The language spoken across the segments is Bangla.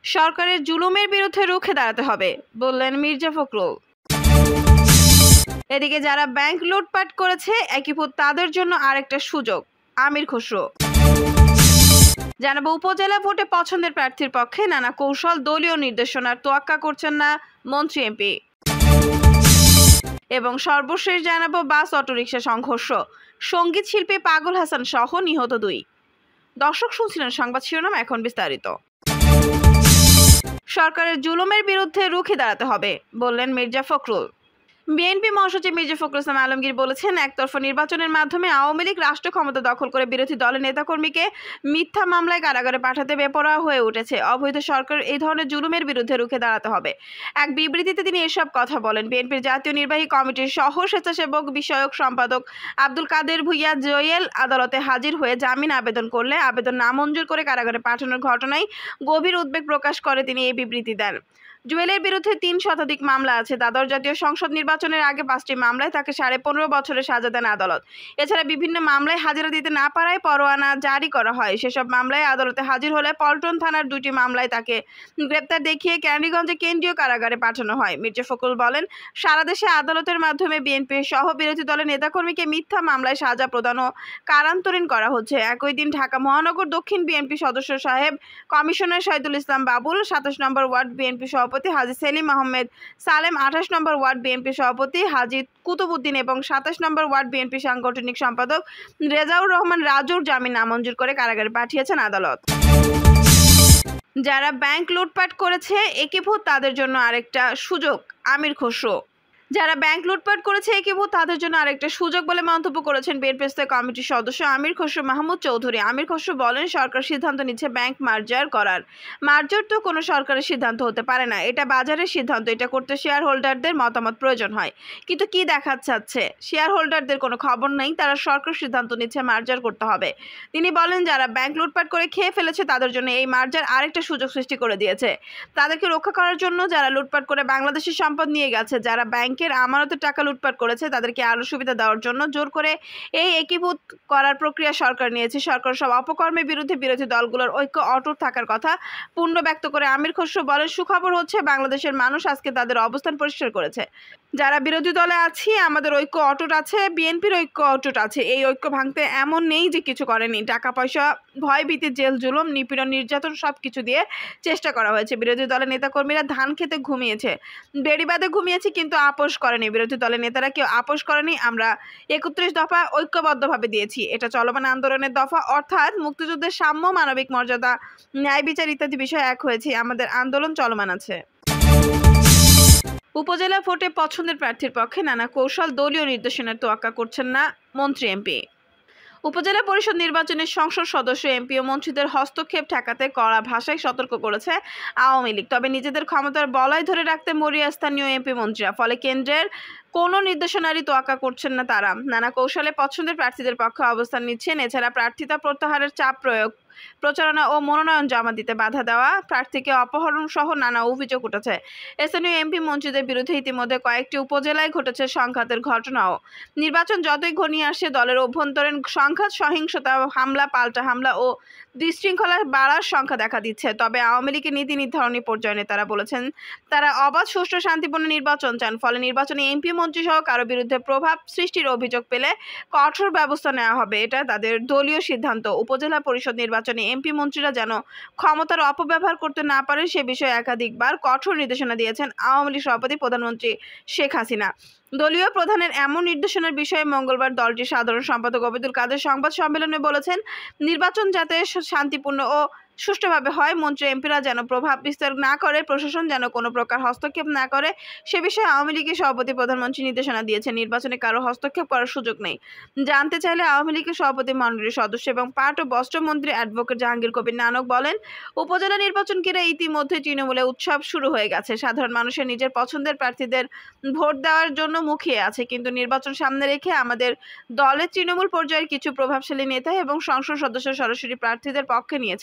সরকারের জুলুমের বিরুদ্ধে রুখে দাঁড়াতে হবে বললেন মির্জা ফখরুল। এদিকে যারা ব্যাংক লুটপাট করেছে একীভূত তাদের জন্য আরেকটা সুযোগ, আমির খসরু। জানাবো উপজেলা ভোটে পছন্দের প্রার্থীর পক্ষে নানা কৌশল, দলীয় নির্দেশনার তোয়াক্কা করছেন না মন্ত্রী এমপি। এবং সর্বশেষ জানাবো বাস অটোরিকশা সংঘর্ষ, সঙ্গীত শিল্পী পাগল হাসান সহ নিহত 2। দর্শক শুনছিলেন সংবাদ শিরোনাম, এখন বিস্তারিত। সরকারের জুলুমের বিরুদ্ধে রুখে দাঁড়াতে হবে বললেন মির্জা ফখরুল। বিএনপি মহাসচিব মির্জা ফখরুল ইসলাম আলমগীর বলেছেন, একতরফা নির্বাচনের মাধ্যমে আওয়ামী লীগ রাষ্ট্র ক্ষমতা দখল করে বিরোধী দলের নেতাকর্মীকে মিথ্যা মামলায় কারাগারে পাঠাতে বেপরোয়া হয়ে উঠেছে। অবৈধ সরকার এই ধরনের জুলুমের বিরুদ্ধে রুখে দাঁড়াতে হবে। এক বিবৃতিতে তিনি এসব কথা বলেন। বিএনপির জাতীয় নির্বাহী কমিটির সহ স্বেচ্ছাসেবক বিষয়ক সম্পাদক আব্দুল কাদের ভূঁইয়া জয়েল আদালতে হাজির হয়ে জামিন আবেদন করলে আবেদন নামঞ্জুর করে কারাগারে পাঠানোর ঘটনায় গভীর উদ্বেগ প্রকাশ করে তিনি এই বিবৃতি দেন। জুয়েলের বিরুদ্ধে 3 শতাধিক মামলা আছে। দ্বাদশ জাতীয় সংসদ নির্বাচনের আগে 5টি মামলায় তাকে 15.5 বছরের সাজা দেন আদালত। এছাড়া বিভিন্ন মামলায় হাজিরা দিতে না পারায় পরোয়ানা জারি করা হয়। সেসব মামলায় আদালতে হাজির হলে পল্টন থানার 2টি মামলায় তাকে গ্রেপ্তার দেখিয়ে ক্যান্ডিগঞ্জে কেন্দ্রীয় কারাগারে পাঠানো হয়। মির্জা ফখরুল বলেন, সারা দেশে আদালতের মাধ্যমে বিএনপি সহ বিরোধী দলের নেতাকর্মীকে মিথ্যা মামলায় সাজা প্রদান ও কারান্তরীণ করা হচ্ছে। একই দিন ঢাকা মহানগর দক্ষিণ বিএনপি সদস্য সাহেব কমিশনার শহীদুল ইসলাম বাবুল, 27 নম্বর ওয়ার্ড বিএনপি সভাপতি হাজী সেলিম আহমেদ সালেম, 28 নম্বর ওয়ার্ড বিএনপি সভাপতি হাজী কুতুবুদ্দিন এবং 27 নম্বর ওয়ার্ড বিএনপি সাংগঠনিক সম্পাদক রেজাউর রহমান রাজুর জামিন নামঞ্জুর করে কারাগারে পাঠিয়েছেন আদালত। যারা ব্যাংক লুটপাট করেছে একীভূত তাদের জন্য আরেকটা সুযোগ, আমির খসরু। যারা ব্যাংক লুটপাট করেছে একীভূত তাদের জন্য আরেকটা সুযোগ বলে মন্তব্য করেছেন বিএনপি স্থায়ী কমিটির সদস্য আমির খসরু মাহমুদ চৌধুরী। আমির খসরু বলেন, সরকার সিদ্ধান্ত নিচ্ছে ব্যাংক মার্জার করার। মার্জার তো কোনো সরকারের সিদ্ধান্ত হতে পারে না, এটা বাজারের সিদ্ধান্ত। এটা করতে শেয়ার হোল্ডারদের মতামত প্রয়োজন হয়। কিন্তু কি দেখাচ্ছে, শেয়ার হোল্ডারদের কোনো খবর নেই, তারা সরকার সিদ্ধান্ত নিচ্ছে মার্জার করতে হবে। তিনি বলেন, যারা ব্যাংক লুটপাট করে খেয়ে ফেলেছে তাদের জন্য এই মার্জার আরেকটা সুযোগ সৃষ্টি করে দিয়েছে। তাদেরকে রক্ষা করার জন্য যারা লুটপাট করে বাংলাদেশের সম্পদ নিয়ে গেছে, যারা ব্যাংকের আমানতের টাকা লুটপাট করেছে, তাদেরকে আরো সুবিধা দেওয়ার জন্য জোর করে এই একীভূত করার প্রক্রিয়া সরকার নিয়েছে। সরকার সব অপকর্মের বিরুদ্ধে বিরোধী দলগুলোর ঐক্য অটুট থাকার কথা পূর্ণ ব্যক্ত করে আমির খসরু বলেন, সুখবর হচ্ছে বাংলাদেশের মানুষ আজকে তাদের অবস্থান পরিষ্কার করেছে। যারা বিরোধী দলে আছি আমাদের ঐক্য অটুট আছে, বিএনপির ঐক্য অটুট আছে। এই ঐক্য ভাঙতে এমন নেই যে কিছু করেনি। টাকা পয়সা, ভয়ভীতি, জেল জুলুম, নিপীড়ন, নির্যাতন সবকিছু দিয়ে চেষ্টা করা হয়েছে। বিরোধী দলের নেতাকর্মীরা ধান খেতে ঘুমিয়েছে, বেড়িবাদে ঘুমিয়েছে, কিন্তু আপোষ করেনি। বিরোধী দলের নেতারা কেউ আপোষ করেনি। আমরা 31 দফা ঐক্যবদ্ধভাবে দিয়েছি। এটা চলমান আন্দোলনের দফা, অর্থাৎ মুক্তিযুদ্ধের সাম্য, মানবিক মর্যাদা, ন্যায় বিচার ইত্যাদি বিষয় এক হয়েছে। আমাদের আন্দোলন চলমান আছে। উপজেলা ভোটে পছন্দের প্রার্থীর পক্ষে নানা কৌশল, দলীয় নির্দেশনার তোয়াক্কা করছেন না মন্ত্রী এমপি। উপজেলা পরিষদ নির্বাচনে সংসদ সদস্য, এমপি ও মন্ত্রীদের হস্তক্ষেপ ঠেকাতে কড়া ভাষায় সতর্ক করেছে আওয়ামী লীগ। তবে নিজেদের ক্ষমতার বলয় ধরে রাখতে মরিয়া স্থানীয় এমপি মন্ত্রীরা। ফলে কেন্দ্রের কোনো নির্দেশনারই তোয়াক্কা করছেন না তারা। নানা কৌশলে পছন্দের প্রার্থীদের পক্ষে অবস্থান নিচ্ছেন। এছাড়া প্রার্থিতা প্রত্যাহারের চাপ প্রয়োগ, প্রচারণা ও মনোনয়ন জমা দিতে বাধা দেওয়া, প্রার্থীকে অপহরণ সহ নানা অভিযোগ উঠেছে। স্থানীয় এমপি মন্ত্রীদের বিরুদ্ধে ইতিমধ্যে কয়েকটি উপজেলায় ঘটেছে সংঘাতের ঘটনাও। নির্বাচন যতই ঘনিয়ে আসে দলের অভ্যন্তরীণ সংঘাত, সহিংসতা, হামলা, পাল্টা হামলা ও বিশৃঙ্খলা বাড়ার সংখ্যা দেখা দিচ্ছে। তবে আওয়ামী লীগের নীতি নির্ধারণী পর্যায়ে নেতারা বলেছেন তারা অবাধ, সুষ্ঠু, শান্তিপূর্ণ নির্বাচন চান। ফলে নির্বাচনে এমপি মন্ত্রী সহ কারো বিরুদ্ধে প্রভাব সৃষ্টির অভিযোগ পেলে কঠোর ব্যবস্থা নেওয়া হবে, এটা তাদের দলীয় সিদ্ধান্ত। উপজেলা পরিষদ নির্বাচনে এমপি মন্ত্রীরা যেন ক্ষমতার অপব্যবহার করতে না পারে সে বিষয়ে একাধিকবার কঠোর নির্দেশনা দিয়েছেন আওয়ামী লীগ সভাপতি প্রধানমন্ত্রী শেখ হাসিনা। দলীয় প্রধানের এমন নির্দেশনার বিষয়ে মঙ্গলবার দলটির সাধারণ সম্পাদক ওবায়দুল কাদের সংবাদ সম্মেলনে বলেছেন, নির্বাচন যাতে শান্তিপূর্ণ ও সুষ্ঠুভাবে হয়, মন্ত্রী এমপিরা যেন প্রভাব বিস্তার না করে, প্রশাসন যেন কোনো প্রকার হস্তক্ষেপ না করে, সে বিষয়ে আওয়ামী লীগের সভাপতি প্রধানমন্ত্রী নির্দেশনা দিয়েছেন। নির্বাচনে কারো হস্তক্ষেপ করার সুযোগ নেই। জানতে চাইলে আওয়ামী লীগের সভাপতি মণ্ডলীর সদস্য এবং পাট ও বস্ত্রমন্ত্রী অ্যাডভোকেট জাহাঙ্গীর কবির নানক বলেন, উপজেলা নির্বাচন ঘিরে ইতিমধ্যে তৃণমূলে উৎসব শুরু হয়ে গেছে। সাধারণ মানুষের নিজের পছন্দের প্রার্থীদের ভোট দেওয়ার জন্য মুখিয়ে আছে। কিন্তু নির্বাচন সামনে রেখে আমাদের দলের তৃণমূল পর্যায়ের কিছু প্রভাবশালী নেতা এবং সংসদ সদস্য সরাসরি প্রার্থীদের পক্ষে নিয়েছেন।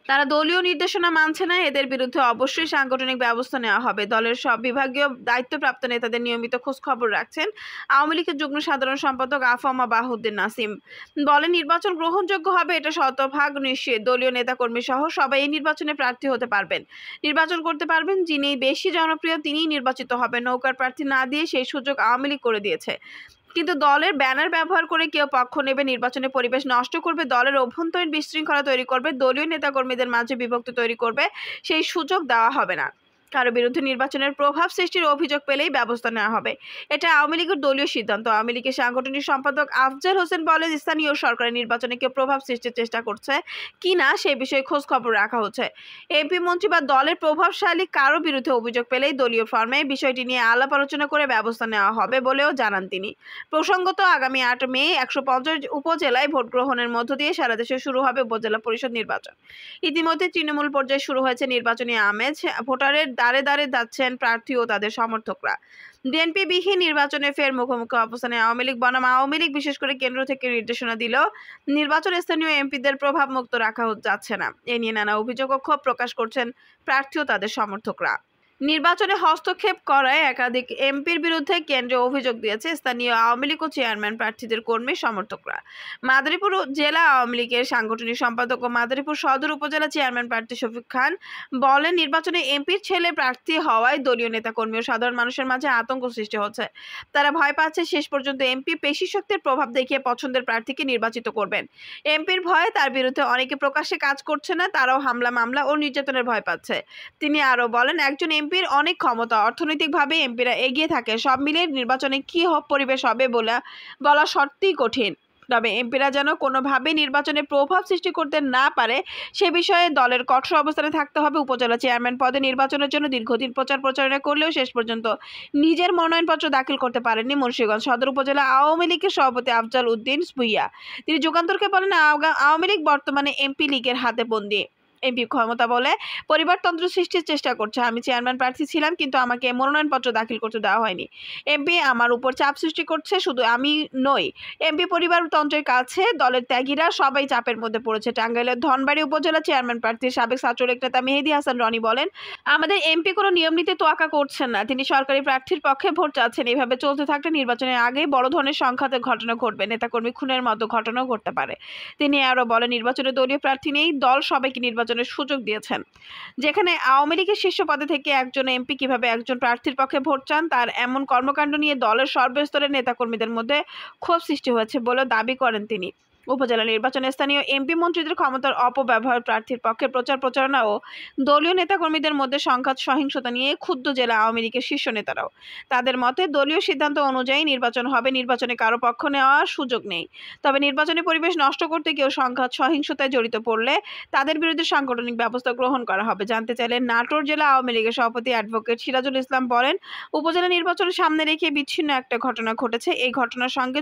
তারা দলীয় নির্দেশনা মানছে না, এদের বিরুদ্ধে অবশ্যই সাংগঠনিক ব্যবস্থা নেওয়া হবে। দলের সব বিভাগীয় দায়িত্বপ্রাপ্ত নেতাদের নিয়মিত খোঁজ খবর রাখছেন আওয়ামী লীগের যুগ্ম সাধারণ সম্পাদক আফামা বাহুদ্দিন নাসিম। বলেন, নির্বাচন গ্রহণযোগ্য হবে এটা শতভাগ নিশ্চিত। দলীয় নেতাকর্মী সহ সবাই এই নির্বাচনে প্রার্থী হতে পারবেন, নির্বাচন করতে পারবেন। যিনি বেশি জনপ্রিয় তিনিই নির্বাচিত হবেন। নৌকার প্রার্থী না দিয়ে সেই সুযোগ আওয়ামী লীগ করে দিয়েছে, কিন্তু দলের ব্যানার ব্যবহার করে কেউ পক্ষ নেবে, নির্বাচনের পরিবেশ নষ্ট করবে, দলের অভ্যন্তরীণ বিশৃঙ্খলা তৈরি করবে, দলীয় নেতাকর্মীদের মাঝে বিভক্তি তৈরি করবে, সেই সুযোগ দেওয়া হবে না। কারো বিরুদ্ধে নির্বাচনের প্রভাব সৃষ্টির অভিযোগ পেলেই ব্যবস্থা নেওয়া হবে। এটা আওয়ামী লীগের দলীয় সিদ্ধান্ত। আওয়ামী লীগের সাংগঠনিক সম্পাদক আফজাল হোসেন বলেন, স্থানীয় সরকারের নির্বাচনে কেউ প্রভাব সৃষ্টির চেষ্টা করছে কিনা সে বিষয়ে খোঁজ খবর রাখা হচ্ছে। এমপি মন্ত্রী বা দলের প্রভাবশালী কারো বিরুদ্ধে অভিযোগ পেলেই দলীয় ফর্মে বিষয়টি নিয়ে আলাপ আলোচনা করে ব্যবস্থা নেওয়া হবে বলেও জানান তিনি। প্রসঙ্গত, আগামী 8 মে 150 উপজেলায় ভোট গ্রহণের মধ্য দিয়ে সারা দেশে শুরু হবে উপজেলা পরিষদ নির্বাচন। ইতিমধ্যে তৃণমূল পর্যায়ে শুরু হয়েছে নির্বাচনী আমেজ। ভোটারের দাঁড়ে দাঁড়ে যাচ্ছেন প্রার্থী ও তাদের সমর্থকরা। বিএনপি বিহীন নির্বাচনে ফের মুখোমুখি অবস্থানে আওয়ামী লীগ বনাম আওয়ামী লীগ বিশেষ করে কেন্দ্র থেকে নির্দেশনা দিলেও নির্বাচন স্থানীয় এমপিদের প্রভাব মুক্ত রাখা যাচ্ছে না। এ নিয়ে নানা অভিযোগ ও ক্ষোভ প্রকাশ করছেন প্রার্থী ও তাদের সমর্থকরা। নির্বাচনে হস্তক্ষেপ করায় একাধিক এমপির বিরুদ্ধে কেন্দ্রে অভিযোগ দিয়েছে স্থানীয় আওয়ামী লীগ ও চেয়ারম্যান প্রার্থীদের কর্মী সমর্থকরা। মাদারীপুর জেলা আওয়ামী লীগের সাংগঠনিক সম্পাদক ও মাদারীপুর সদর উপজেলা চেয়ারম্যান প্রার্থী শফিক খান বলেন, নির্বাচনে এমপির ছেলে প্রার্থী হওয়ায় দলীয় নেতাকর্মী ও সাধারণ মানুষের মাঝে আতঙ্ক সৃষ্টি হচ্ছে। তারা ভয় পাচ্ছে শেষ পর্যন্ত এমপি পেশি শক্তির প্রভাব দেখিয়ে পছন্দের প্রার্থীকে নির্বাচিত করবেন। এমপির ভয়ে তার বিরুদ্ধে অনেকে প্রকাশ্যে কাজ করছে না, তারাও হামলা মামলা ও নির্যাতনের ভয় পাচ্ছে। তিনি আরো বলেন, একজন এমপির অনেক ক্ষমতা, অর্থনৈতিকভাবে এমপিরা এগিয়ে থাকে, সব মিলিয়ে নির্বাচনে কি পরিবেশ হবে বলা সত্যিই কঠিন। তবে এমপিরা যেন কোনোভাবে নির্বাচনে প্রভাব সৃষ্টি করতে না পারে সে বিষয়ে দলের কঠোর অবস্থানে থাকতে হবে। উপজেলা চেয়ারম্যান পদে নির্বাচনের জন্য দীর্ঘদিন প্রচারণা করলেও শেষ পর্যন্ত নিজের মনোনয়নপত্র দাখিল করতে পারেননি মুন্সিগঞ্জ সদর উপজেলা আওয়ামী লীগের সভাপতি আফজাল উদ্দিন ভূঁইয়া। তিনি যুগান্তরকে বলেন, আওয়ামী লীগ বর্তমানে এমপি লীগের হাতে বন্দী। এমপি ক্ষমতা বলে পরিবারতন্ত্র সৃষ্টির চেষ্টা করছে। আমি চেয়ারম্যান প্রার্থী ছিলাম, কিন্তু আমাকে মনোনয়নপত্র দাখিল করতে দেওয়া হয়নি। এমপি আমার উপর চাপ সৃষ্টি করছে, শুধু আমি নই, এমপি পরিবারতন্ত্রের কাছে দলের ত্যাগীরা সবাই চাপের মধ্যে পড়েছে। টাঙ্গাইলের ধনবাড়ী উপজেলা চেয়ারম্যান প্রার্থীর সাবেক ছাত্রলীগ নেতা মেহেদী হাসান রনি বলেন, আমাদের এমপি কোনো নিয়ম নীতি তোয়াক্কা করছেন না, তিনি সরকারি প্রার্থীর পক্ষে ভোট চাচ্ছেন। এভাবে চলতে থাকলে নির্বাচনের আগেই বড় ধরনের সংঘাতের ঘটনা ঘটবে, নেতাকর্মী খুনের মতো ঘটনাও ঘটতে পারে। তিনি আরো বলেন, নির্বাচনে দলীয় প্রার্থী নেই, দল সবাইকে নির্বাচনের সুযোগ দিয়েছেন। যেখানে আওয়ামী লীগের শীর্ষ পদে থেকে একজন এমপি কিভাবে একজন প্রার্থীর পক্ষে ভোট চান, তার এমন কর্মকাণ্ড নিয়ে দলের সর্বস্তরের নেতাকর্মীদের মধ্যে ক্ষোভ সৃষ্টি হয়েছে বলে দাবি করেন তিনি। উপজেলা নির্বাচনে স্থানীয় এমপি মন্ত্রীদের ক্ষমতার অপব্যবহার, প্রার্থীর পক্ষে প্রচারণা ও দলীয় নেতাকর্মীদের মধ্যে সংঘাত সহিংসতা নিয়ে ক্ষুব্ধ জেলা আওয়ামী লীগের শীর্ষ নেতারাও। তাদের মতে দলীয় সিদ্ধান্ত অনুযায়ী নির্বাচন হবে, নির্বাচনে কারো পক্ষ নেওয়ার সুযোগ নেই। তবে নির্বাচনী পরিবেশ নষ্ট করতে কেউ সংঘাত সহিংসতায় জড়িত পড়লে তাদের বিরুদ্ধে সাংগঠনিক ব্যবস্থা গ্রহণ করা হবে। জানতে চাইলে নাটোর জেলা আওয়ামী লীগের সভাপতি অ্যাডভোকেট সিরাজুল ইসলাম বলেন, উপজেলা নির্বাচনের সামনে রেখে বিচ্ছিন্ন একটা ঘটনা ঘটেছে। এই ঘটনার সঙ্গে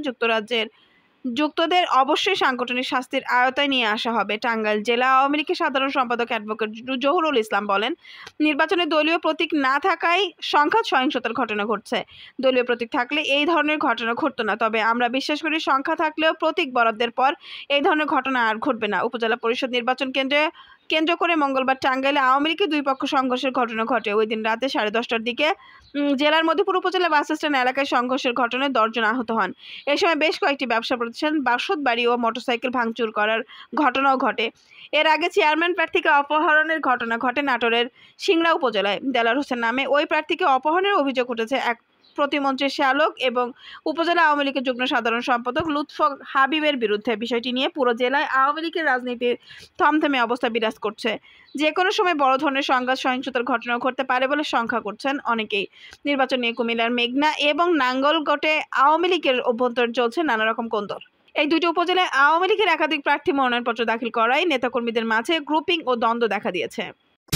যুক্তদের অবশ্যই সাংগঠনিক শাস্তির আওতায় নিয়ে আসা হবে। টাঙ্গাইল জেলা আওয়ামী লীগের সাধারণ সম্পাদক অ্যাডভোকেট জহুরুল ইসলাম বলেন, নির্বাচনে দলীয় প্রতীক না থাকায় সংঘাত সহিংসতার ঘটনা ঘটছে। দলীয় প্রতীক থাকলে এই ধরনের ঘটনা ঘটতো না। তবে আমরা বিশ্বাস করি সংখ্যা থাকলেও প্রতীক বরাদ্দের পর এই ধরনের ঘটনা আর ঘটবে না। উপজেলা পরিষদ নির্বাচন কেন্দ্র করে মঙ্গলবার টাঙ্গাইলে আওয়ামী লীগের দুই পক্ষ সংঘর্ষের ঘটনা ঘটে। ওই দিন রাতে 10:30টার দিকে জেলার মধুপুর উপজেলা বাস স্ট্যান্ড এলাকায় সংঘর্ষের ঘটনায় 10 জন আহত হন। এ সময় বেশ কয়েকটি ব্যবসা প্রতিষ্ঠান, বাসত বাড়ি ও মোটরসাইকেল ভাঙচুর করার ঘটনাও ঘটে। এর আগে চেয়ারম্যান প্রার্থীকে অপহরণের ঘটনা ঘটে নাটোরের সিংড়া উপজেলায়। দেলার হোসেন নামে ওই প্রার্থীকে অপহরণের অভিযোগ উঠেছে এক প্রতিমন্ত্রী শ্যালক এবং উপজেলা আওয়ামী লীগের যুগ্ম সাধারণ সম্পাদক লুৎফর হাবিবের বিরুদ্ধে। বিষয়টি নিয়ে পুরো জেলায় আওয়ামী লীগের রাজনীতির থমথমে অবস্থা বিরাজ করছে। যে কোনো সময় বড় ধরনের সংঘাত সহিংসতার ঘটনা ঘটতে পারে বলে শঙ্কা করছেন অনেকেই। নির্বাচন নিয়ে কুমিল্লার মেঘনা এবং নাঙ্গলকোটে আওয়ামী লীগের অভ্যন্তরে চলছে নানা রকম কোন্দল। এই দুটি উপজেলায় আওয়ামী লীগের একাধিক প্রার্থী মনোনয়নপত্র দাখিল করায় নেতাকর্মীদের মাঝে গ্রুপিং ও দ্বন্দ্ব দেখা দিয়েছে।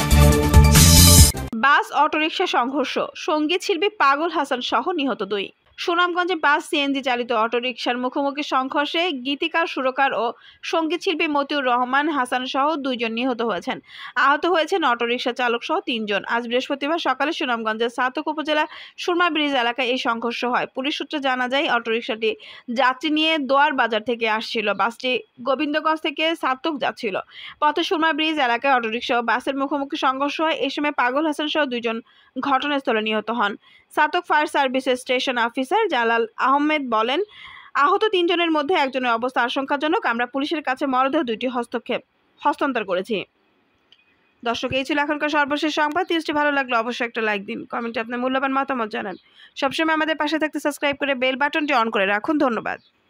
বাস অটোরিকশা সংঘর্ষ, সঙ্গীত শিল্পী পাগল হাসান সহ নিহত 2। সুনামগঞ্জে বাস সিএনজি চালিত অটোরিকশার মুখোমুখি সংঘর্ষে গীতিকার সুরকার ও সঙ্গীতশিল্পী মতিউর রহমান হাসান সহ 2 জন নিহত হয়েছেন। আহত হয়েছেন অটোরিকশা চালক সহ 3 জন। আজ বৃহস্পতিবার সকালে সুনামগঞ্জের ছাতক উপজেলা সুরমা ব্রিজ এলাকায় এই সংঘর্ষ হয়। পুলিশ সূত্রে জানা যায় অটোরিকশাটি যাত্রী নিয়ে দোয়ার বাজার থেকে আসছিল। বাসটি গোবিন্দগঞ্জ থেকে ছাতক যাচ্ছিল। পথে সুরমা ব্রিজ এলাকায় অটোরিকশা ও বাসের মুখোমুখি সংঘর্ষ হয়। এই সময় পাগল হাসান সহ 2 জন ঘটনাস্থলে নিহত হন। ছাতক ফায়ার সার্ভিসের স্টেশন অফিসার জালাল আহমেদ বলেন, আহত 3 জনের মধ্যে একজনের অবস্থা আশঙ্কাজনক। আমরা পুলিশের কাছে মরদেহ 2টি হস্তান্তর করেছি। দর্শক, এই ছিল এখনকার সর্বশেষ সংবাদ। নিউজটি ভালো লাগলে অবশ্যই একটা লাইক দিন, কমেন্টে আপনার মূল্যবান মতামত জানান। সবসময় আমাদের পাশে থাকতে সাবস্ক্রাইব করে বেল বাটনটি অন করে রাখুন। ধন্যবাদ।